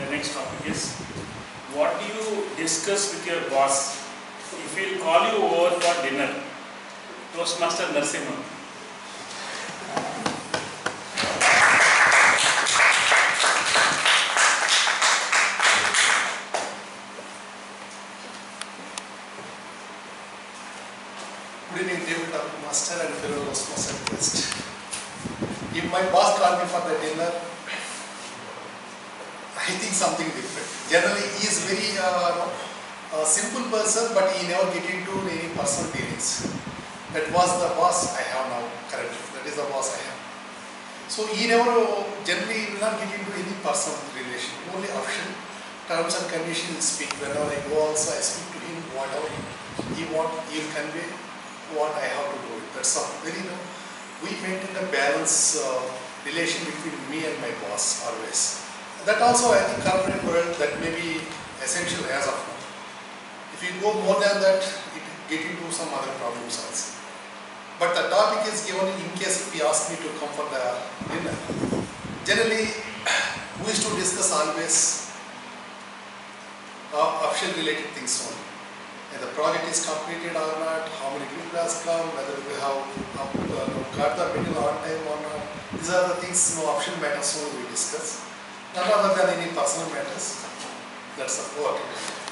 the next topic is, what do you discuss with your boss if he'll call you over for dinner? Toastmaster Narasimha. Good evening, David Master and fellow Toastmaster guest. If my boss called me for the dinner, I think something different. Generally, he is very simple person, but he never get into any personal dealings. That was the boss I have now currently. That is the boss I have. So he never generally will not get into any personal relation. Only official terms and conditions speak. Whenever I go also, I speak to him whatever he want. He will convey what I have to do. That's all. We maintain a balance relation between me and my boss always. That also, I think, corporate world, that may be essential as of now. If you go more than that, it get into some other problems also. But the topic is given in case if he asks me to come for the dinner. Generally, we used to discuss always official related things only. If the project is completed or not, how many people has come, whether we have got the material on time or not. These are the things, optional matters only we discuss. None other than any personal matters. That's the whole.